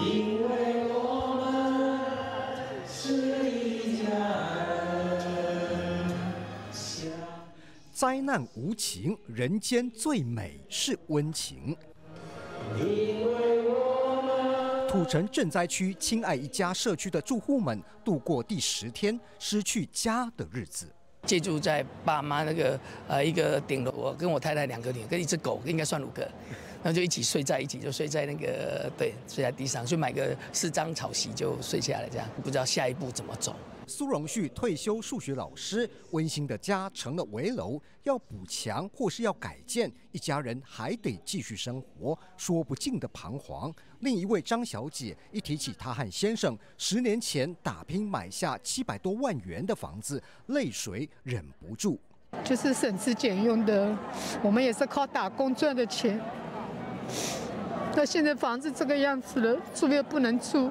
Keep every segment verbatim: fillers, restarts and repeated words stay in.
因为我们是一家人。灾难无情，人间最美是温情。土城震灾区亲爱一家社区的住户们度过第十天失去家的日子。 借住在爸妈那个呃一个顶楼，我跟我太太两个顶，跟一只狗应该算五个，然后就一起睡在一起，就睡在那个对睡在地上，去买个四张草席就睡下来，这样不知道下一步怎么走。 苏荣旭退休数学老师，温馨的家成了危楼，要补强或是要改建，一家人还得继续生活，说不尽的彷徨。另一位张小姐一提起她和先生十年前打拼买下七百多万元的房子，泪水忍不住。 就是省吃俭用的，我们也是靠打工赚的钱。那现在房子这个样子了，住也不能住。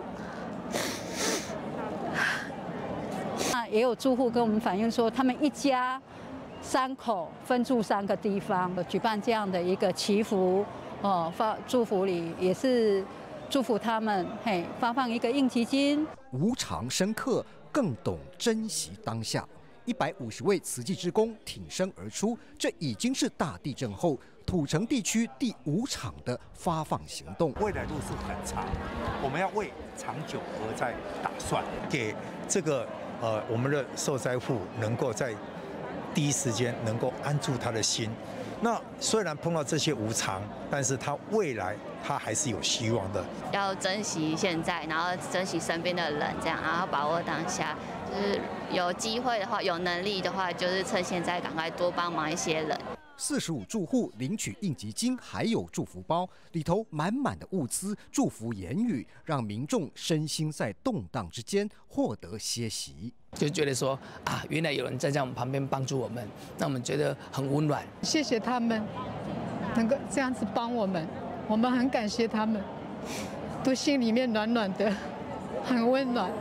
那也有住户跟我们反映说，他们一家三口分住三个地方，举办这样的一个祈福哦，发祝福礼也是祝福他们，嘿，发放一个应急金。 无常深刻，更懂珍惜当下。一百五十位慈济志工挺身而出，这已经是大地震后土城地区第五场的发放行动。 未来路是很长，我们要为长久而在打算，给这个呃我们的受灾户能够在第一时间能够安住他的心。那虽然碰到这些无常，但是他未来他还是有希望的。 要珍惜现在，然后珍惜身边的人，这样，然后把握当下。就是有机会的话，有能力的话，就是趁现在赶快多帮忙一些人。 四十五住户领取应急金，还有祝福包，里头满满的物资、祝福言语，让民众身心在动荡之间获得歇息。 就觉得说啊，原来有人站在我们旁边帮助我们，让我们觉得很温暖。 谢谢他们能够这样子帮我们，我们很感谢他们，都心里面暖暖的，很温暖。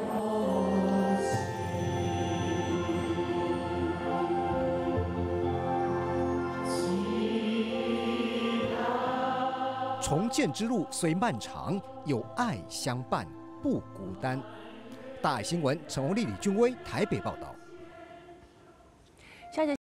重建之路虽漫长，有爱相伴，不孤单。大爱新闻，陈宏丽、李俊威台北报道。